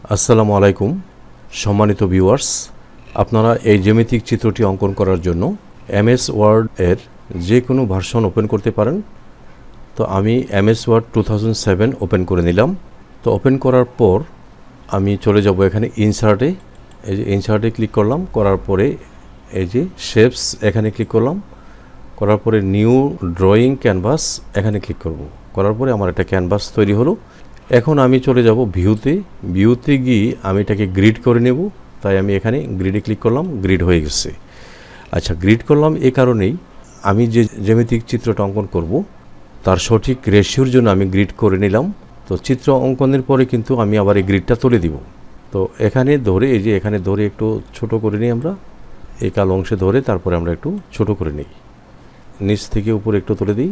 আসসালামু আলাইকুম সম্মানিত ভিউয়ার্স, আপনারা এই জ্যামিতিক চিত্রটি অঙ্কন করার জন্য এমএস ওয়ার্ড এর যে কোনো ভার্সন ওপেন করতে পারেন। তো আমি এমএস ওয়ার্ড 2007 ওপেন করে নিলাম। তো ওপেন করার পর আমি চলে যাব এখানে ইনসার্টে। এই যে ইনসার্টে ক্লিক করলাম, করার পরে এই যে শেপস এখানে ক্লিক করলাম, করার পরে নিউ ড্রয়িং ক্যানভাস এখানে ক্লিক করব। করার পরে আমার একটা ক্যানভাস তৈরি হলো। এখন আমি চলে যাব ভিউতে গিয়ে আমি এটাকে গ্রিড করে নেব। তাই আমি এখানে গ্রিডে ক্লিক করলাম, গ্রিড হয়ে গেছে। আচ্ছা, গ্রিড করলাম এই কারণেই আমি যে জ্যামিতিক চিত্রটা অঙ্কন করব তার সঠিক রেশিওর জন্য আমি গ্রিড করে নিলাম। তো চিত্র অঙ্কনের পরে কিন্তু আমি আবার এই গ্রিডটা তুলে দিব। তো এখানে ধরে এই যে এখানে ধরে একটু ছোট করে নিই আমরা, এই কালো অংশে ধরে তারপরে আমরা একটু ছোট করে নিই, নিচ থেকে উপরে একটু তুলে দিই।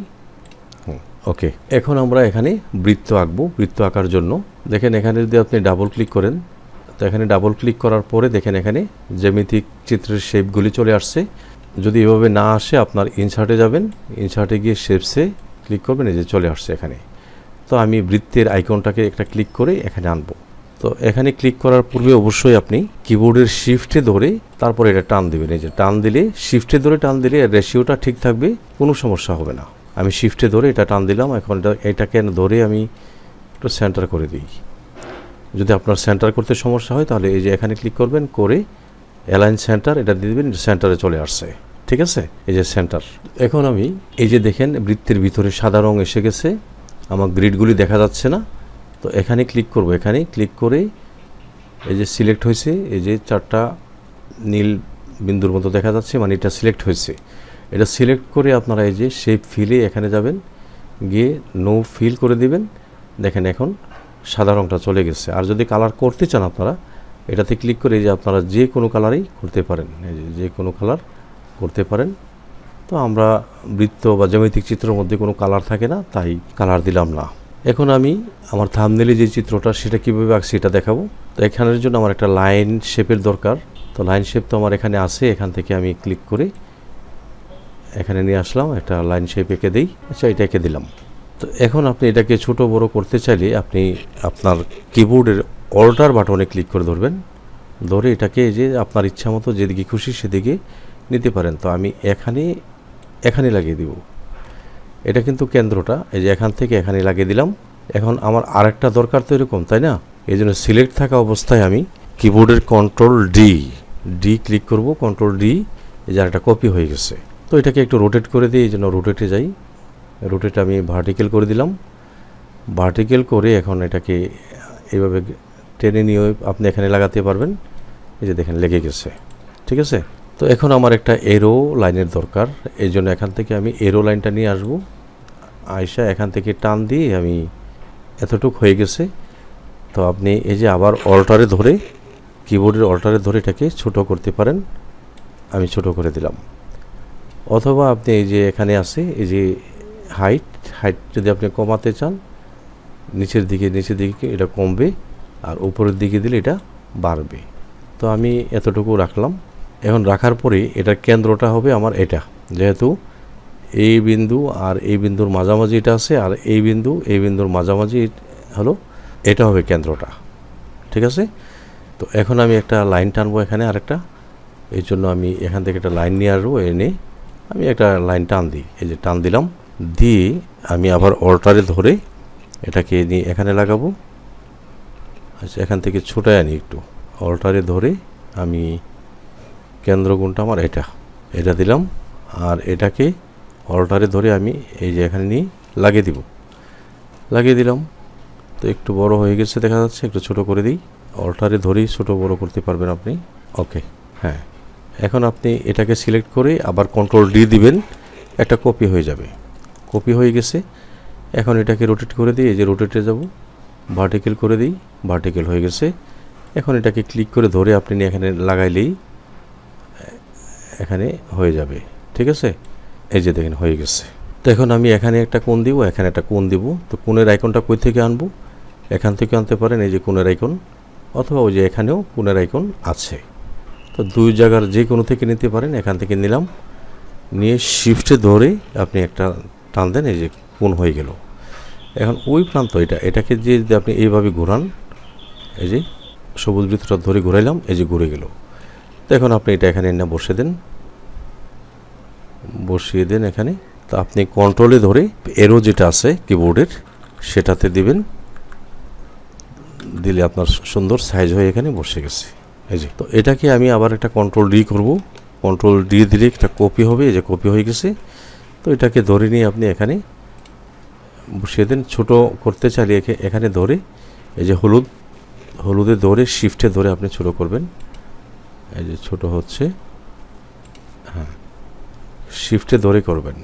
ওকে, এখন আমরা এখানে বৃত্ত আঁকবো। বৃত্ত আঁকার জন্য দেখেন এখানে যদি আপনি ডাবল ক্লিক করেন, তো এখানে ডাবল ক্লিক করার পরে দেখেন এখানে জ্যামিতিক চিত্রের শেপগুলি চলে আসছে। যদি এভাবে না আসে আপনার ইনসার্টে যাবেন, ইনসার্টে গিয়ে শেপসে ক্লিক করবেন, এই যে চলে আসছে এখানে। তো আমি বৃত্তের আইকনটাকে একটা ক্লিক করে এখানে আনবো। তো এখানে ক্লিক করার পূর্বে অবশ্যই আপনি কিবোর্ডের শিফটে ধরে তারপরে এটা টান দেবেন। এই যে টান দিলে, শিফটে ধরে টান দিলে রেশিওটা ঠিক থাকবে, কোনো সমস্যা হবে না। আমি শিফটে ধরে এটা টান দিলাম। এখন এটাকে ধরে আমি একটু সেন্টার করে দিই। যদি আপনার সেন্টার করতে সমস্যা হয় তাহলে এই যে এখানে ক্লিক করবেন, করে অ্যালাইন সেন্টার এটা দিয়ে দেবেন, সেন্টারে চলে আসছে। ঠিক আছে, এই যে সেন্টার। এখন আমি এই যে দেখেন বৃত্তের ভিতরে সাদা রং এসে গেছে, আমার গ্রিডগুলি দেখা যাচ্ছে না। তো এখানে ক্লিক করব, এখানে ক্লিক করে এই যে সিলেক্ট হয়েছে, এই যে চারটা নীল বিন্দুর মতো দেখা যাচ্ছে, মানে এটা সিলেক্ট হয়েছে। এটা সিলেক্ট করে আপনারা এই যে শেপ ফিলে এখানে যাবেন, গিয়ে নো ফিল করে দিবেন। দেখেন এখন সাদা রংটা চলে গেছে। আর যদি কালার করতে চান আপনারা এটাতে ক্লিক করে এই যে আপনারা যে কোনো কালারই করতে পারেন, এই যে কোনো কালার করতে পারেন। তো আমরা বৃত্ত বা জ্যামিতিক চিত্রের মধ্যে কোনো কালার থাকে না, তাই কালার দিলাম না। এখন আমি আমার থাম্বনেলে যে চিত্রটা সেটা কীভাবে আঁকছি এটা দেখাবো। তো এখানের জন্য আমার একটা লাইন শেপের দরকার। তো লাইন শেপ তো আমার এখানে আছে, এখান থেকে আমি ক্লিক করে এখানে নিয়ে আসলাম, একটা লাইন শেপ এঁকে দিই। আচ্ছা, এটা এঁকে দিলাম। তো এখন আপনি এটাকে ছোট বড় করতে চাইলে আপনি আপনার কিবোর্ডের অল্টার বাটনে ক্লিক করে ধরবেন, ধরে এটাকে যে আপনার ইচ্ছা মতো যেদিকে খুশি সেদিকে নিতে পারেন। তো আমি এখানে লাগিয়ে দিব। এটা কিন্তু কেন্দ্রটা, এই যে এখান থেকে এখানে লাগিয়ে দিলাম। এখন আমার আরেকটা দরকার তো এরকম, তাই না? এই জন্য সিলেক্ট থাকা অবস্থায় আমি কিবোর্ডের কন্ট্রোল ডি ক্লিক করব, কন্ট্রোল ডি, এই যে একটা কপি হয়ে গেছে। তো এটাকে একটু রোটেট করে দিই, এই জন্য রোটেটে যাই, রোটেট আমি ভার্টিক্যাল করে দিলাম। ভার্টিক্যাল করে এখন এটাকে এইভাবে টেনে নিয়ে আপনি এখানে লাগাতে পারবেন। এই যে দেখেন লেগে গেছে। ঠিক আছে, তো এখন আমার একটা এরো লাইনের দরকার, এই জন্য এখান থেকে আমি এরো লাইনটা নিয়ে আসবো। আয়সা এখান থেকে টান দিয়ে আমি এতটুক হয়ে গেছে। তো আপনি এই যে আবার অল্টারে ধরে, কিবোর্ডের অল্টারে ধরে এটাকে ছোট করতে পারেন। আমি ছোট করে দিলাম। অথবা আপনি এই যে এখানে আছে এই যে হাইট যদি আপনি কমাতে চান, নিচের দিকে এটা কমবে, আর উপরের দিকে দিলে এটা বাড়বে। তো আমি এতটুকু রাখলাম। এখন রাখার পরে এটার কেন্দ্রটা হবে আমার এটা, যেহেতু এই বিন্দু আর এই বিন্দুর মাঝামাঝি এটা আছে, আর এই বিন্দুর মাঝামাঝি হলো, এটা হবে কেন্দ্রটা। ঠিক আছে, তো এখন আমি একটা লাইন টানবো এখানে আরেকটা। এই জন্য আমি এখান থেকে একটা লাইন নিয়ে আসবো, এনে আমি একটা লাইন টান দিই। এই যে টান দিলাম, দিয়ে আমি আবার অল্টারে ধরে এটাকে নিয়ে এখানে লাগাবো। আচ্ছা, এখান থেকে ছোটায় আনি একটু, অল্টারে ধরে আমি কেন্দ্রগুণটা আমার এটা দিলাম, আর এটাকে অল্টারে ধরে আমি এই যে এখানে নিয়ে লাগিয়ে দিলাম। তো একটু বড় হয়ে গেছে দেখা যাচ্ছে, একটু ছোট করে দিই। অল্টারে ধরেই ছোট বড় করতে পারবেন আপনি। ওকে, হ্যাঁ, এখন আপনি এটাকে সিলেক্ট করে আবার কন্ট্রোল ডি দিবেন, একটা কপি হয়ে যাবে। কপি হয়ে গেছে। এখন এটাকে রোটেট করে দিই, এই যে রোটেটে যাব, ভার্টিক্যাল করে দিই, ভার্টিক্যাল হয়ে গেছে। এখন এটাকে ক্লিক করে ধরে আপনি এখানে লাগাইলেই এখানে হয়ে যাবে। ঠিক আছে, এই যে দেখেন হয়ে গেছে। তো এখন আমি এখানে একটা কোণ দিব, এখানে একটা কোণ দিব। তো কোণের আইকনটা কই থেকে আনবো? এখান থেকে আনতে পারেন, এই যে কোণের আইকন, অথবা ওই যে এখানেও কোণের আইকন আছে। তো দুই জায়গার যে কোনো থেকে নিতে পারেন। এখান থেকে নিলাম, নিয়ে শিফটে ধরে আপনি একটা টান দেন, এই যে কোণ হয়ে গেল। এখন ওই প্রান্ত এটাকে যে আপনি এইভাবে ঘোরান, এই যে সবুজ বৃত্তটা ধরে ঘুরাইলাম, এই যে ঘুরে গেল। তো এখন আপনি এটা এখানে এনে বসিয়ে দেন এখানে। তো আপনি কন্ট্রোলে ধরে এরো যেটা আছে কিবোর্ডের সেটাতে দিবেন, দিলে আপনার সুন্দর সাইজ হয়ে এখানে বসে গেছে। এই যে, তো এটাকে আমি আবার একটা কন্ট্রোল ডি করব। কন্ট্রোল ডি দিলে একটা কপি হবে, এই যে কপি হয়ে গেছে। তো এটাকে ধরে নিয়ে আপনি এখানে বসিয়ে দেন। ছোট করতে চাইলে এখানে ধরে এই যে হলুদে ধরে শিফটে ধরে আপনি ছোট করবেন। এই যে ছোট হচ্ছে, হ্যাঁ শিফটে ধরে করবেন।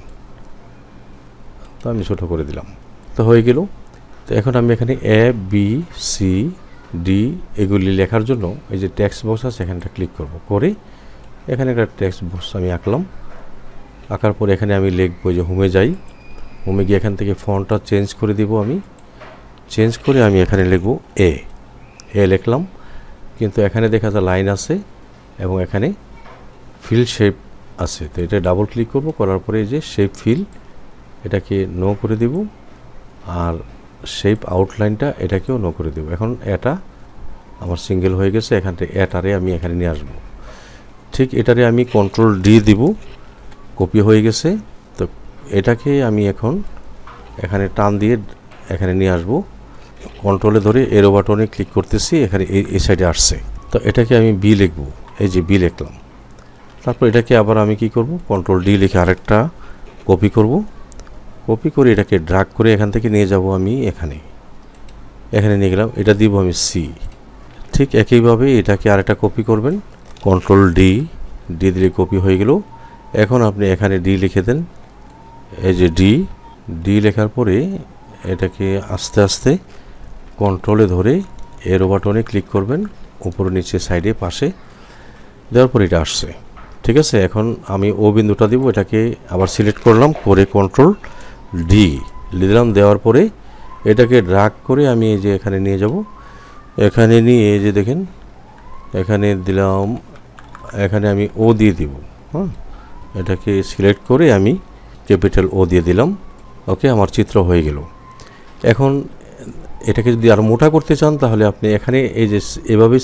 তো আমি ছোট করে দিলাম, তো হয়ে গেল। তো এখন আমি এখানে এ বি সি ডি এগুলি লেখার জন্য এই যে টেক্সট বক্স আছে এখানটা ক্লিক করব, করে এখানে একটা টেক্সট বক্স আমি আঁকার পরে এখানে আমি লিখবো যে হোমে যাই। হোমে গিয়ে এখান থেকে ফন্টটা চেঞ্জ করে দিব। আমি চেঞ্জ করে আমি এখানে লিখব এ লিখলাম, কিন্তু এখানে দেখা যায় লাইন আছে এবং এখানে ফিল শেপ আছে। তো এটা ডাবল ক্লিক করব, করার পরে এই যে শেপ ফিল এটাকে নো করে দিব, আর শেপ আউটলাইনটা এটাকেও নো করে দেব। এখন এটা আমার সিঙ্গেল হয়ে গেছে। এখান থেকে এটারে আমি এখানে নিয়ে আসবো। ঠিক এটারে আমি কন্ট্রোল ডি দিব, কপি হয়ে গেছে। তো এটাকে আমি এখন এখানে টান দিয়ে এখানে নিয়ে আসবো। কন্ট্রোলে ধরে এরো বাটনে ক্লিক করতেছি, এখানে এই সাইডে আসছে। তো এটাকে আমি বি লিখব, এই যে বি লিখলাম। তারপর এটাকে আবার আমি কি করব, কন্ট্রোল ডি লিখে আরেকটা কপি করব। কপি করে এটাকে ড্রাগ করে এখান থেকে নিয়ে যাব আমি এখানে নিয়ে গেলাম। এটা দিব আমি সি। ঠিক একইভাবে এটাকে আরেকটা কপি করবেন, কন্ট্রোল ডি দিলে কপি হয়ে গেল। এখন আপনি এখানে ডি লিখে দেন, এই যে ডি লেখার পরে এটাকে আস্তে আস্তে কন্ট্রোলে ধরে এরো বাটনে ক্লিক করবেন, উপরে নিচে সাইডে পাশে দেওয়ার পরে এটা আসছে। ঠিক আছে, এখন আমি ও বিন্দুটা দিব, এটাকে আবার সিলেক্ট করলাম, করে কন্ট্রোল ডি দিলাম। দেওয়ার পরে এটাকে ড্রাগ করে আমি এই যে এখানে নিয়ে যাব। এখানে নিয়ে এই যে দেখেন এখানে দিলাম, এখানে আমি ও দিয়ে দিব। হ্যাঁ, এটাকে সিলেক্ট করে আমি ক্যাপিটাল ও দিয়ে দিলাম। ওকে, আমার চিত্র হয়ে গেল। এখন এটাকে যদি আরও মোটা করতে চান তাহলে আপনি এখানে এই যে এভাবে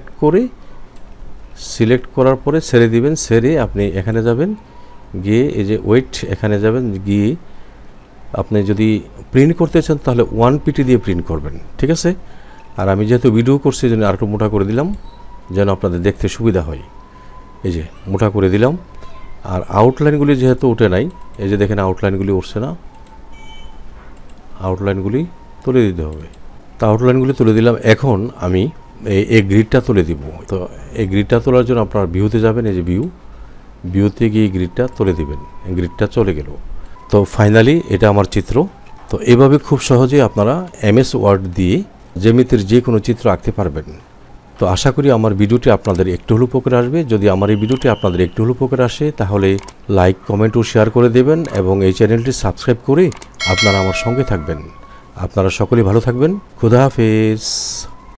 সিলেক্ট করার পরে ছেড়ে দিবেন। ছেড়ে আপনি এখানে যাবেন, গিয়ে এই যে ওয়েট এখানে যাবেন, গিয়ে আপনি যদি প্রিন্ট করতে চান তাহলে 1 পিটি দিয়ে প্রিন্ট করবেন। ঠিক আছে, আর আমি যেহেতু ভিডিও করছি এই জন্য আরেকটু মোটা করে দিলাম যেন আপনাদের দেখতে সুবিধা হয়। এই যে মোটা করে দিলাম। আর আউটলাইনগুলি যেহেতু উঠে নাই, এই যে দেখেন আউটলাইনগুলি উঠছে না, আউটলাইনগুলি তুলে দিতে হবে। তো আউটলাইনগুলি তুলে দিলাম। এখন আমি এই গ্রিডটা তুলে দিব। তো এই গ্রিডটা তোলার জন্য আপনার ভিউতে যাবেন, এই যে ভিউতে গিয়ে গ্রিডটা তুলে দিবেন। গ্রিডটা চলে গেল। তো ফাইনালি এটা আমার চিত্র। তো এভাবে খুব সহজে আপনারা এমএস ওয়ার্ড দিয়ে জ্যামিতির যে কোনো চিত্র আঁকতে পারবেন। তো আশা করি আমার ভিডিওটি আপনাদের একটু হলেও উপকারে আসবে। যদি আমার এই ভিডিওটি আপনাদের একটু হলেও উপকারে আসে তাহলে লাইক, কমেন্ট ও শেয়ার করে দেবেন এবং এই চ্যানেলটি সাবস্ক্রাইব করে আপনারা আমার সঙ্গে থাকবেন। আপনারা সকলেই ভালো থাকবেন। খুদা হাফেজ।